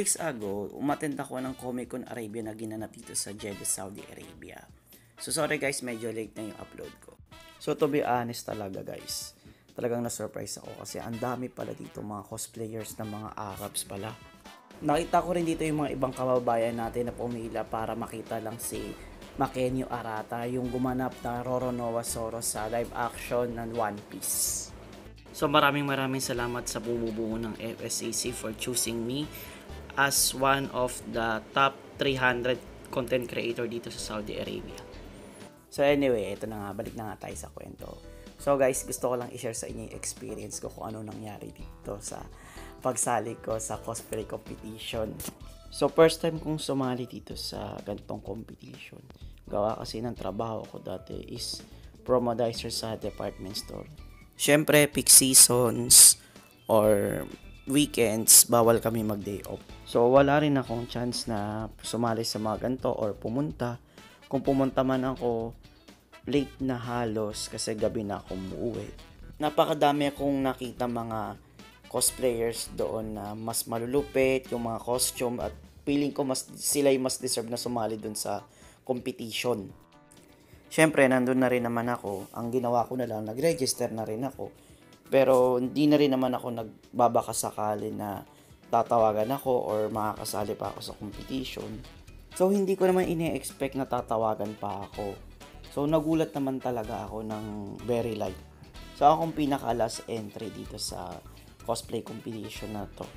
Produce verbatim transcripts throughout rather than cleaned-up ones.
weeks ago, umattend ako ng Comic Con Arabia na ginanap dito sa Jeddah, Saudi Arabia. So sorry guys, medyo late na yung upload ko. So to be honest talaga guys, talagang na-surprise ako kasi ang dami pala dito mga cosplayers ng mga Arabs pala. Nakita ko rin dito yung mga ibang kababayan natin na pumila para makita lang si Makenyo Arata, yung gumanap na Roronoa Zoro sa live action ng One Piece. So maraming maraming salamat sa bumubuo ng F S A C for choosing me as one of the top three hundred content creator dito sa Saudi Arabia. So anyway, ito na nga, balik na nga tayo sa kwento. So guys, gusto ko lang i-share sa inyo yung experience ko kung ano nangyari dito sa pagsali ko sa cosplay competition. So first time kong sumali dito sa ganitong competition. Gawa kasi ng trabaho ko dati is promodizer sa department store. Siyempre, peak seasons or weekends, bawal kami mag-day off. So, wala rin akong chance na sumali sa mga ganito or pumunta. Kung pumunta man ako, late na halos kasi gabi na ako umuwi. Napakadami akong nakita mga cosplayers doon na mas malulupit, yung mga costume at feeling ko mas, sila yung mas deserve na sumali doon sa competition. Siyempre, nandun na rin naman ako. Ang ginawa ko na lang, nag-register na rin ako. Pero hindi na rin naman ako nagbabaka sakali na tatawagan ako or makakasali pa ako sa competition. So, hindi ko naman ine-expect na tatawagan pa ako. So, nagulat naman talaga ako ng very light. So, akong pinaka-last entry dito sa cosplay competition na to.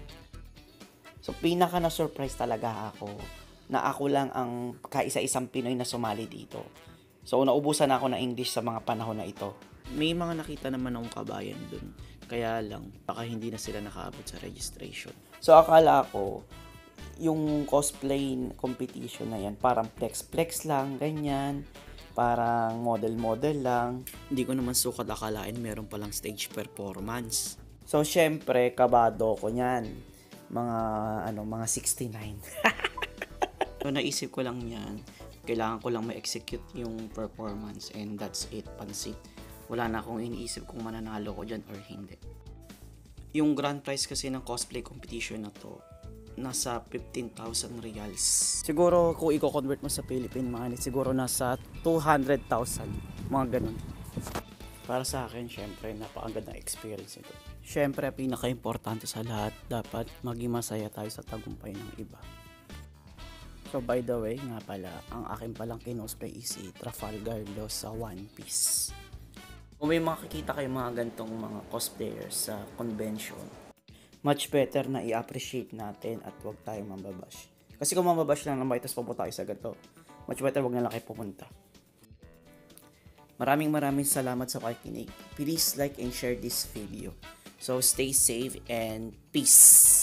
So, pinaka na-surprise talaga ako na ako lang ang kaisa-isang Pinoy na sumali dito. So, naubusan na ako ng English sa mga panahon na ito. May mga nakita naman akong kabayan dun. Kaya lang, baka hindi na sila nakaabot sa registration. So, akala ko, yung cosplay competition na yan, parang flex-flex lang, ganyan. Parang model-model lang. Hindi ko naman sukat akalain meron palang stage performance. So, syempre, kabado ko niyan. Mga, ano, mga sixty-nine. So, naisip ko lang yan. Kailangan ko lang ma-execute yung performance and that's it, pansit. Wala na akong iniisip kung mananalo ko dyan or hindi. Yung grand prize kasi ng cosplay competition na to, nasa fifteen thousand reals. Siguro kung i-convert mo sa Philippine money, siguro nasa two hundred thousand, mga ganun. Para sa akin, syempre, napakaganda experience ito. Syempre, pinaka-importante sa lahat, dapat maging masaya tayo sa tagumpay ng iba. So by the way, nga pala, ang akin palang kinosplay is si Trafalgar Law sa One Piece. Kung may makikita kayo mga gantong mga cosplayers sa convention, much better na i-appreciate natin at huwag tayong mambabash. Kasi kung mambabash lang naman, tapos pupunta tayo sa ganito, much better huwag na lang kayo pumunta. Maraming maraming salamat sa pakikinig. Please like and share this video. So stay safe and peace!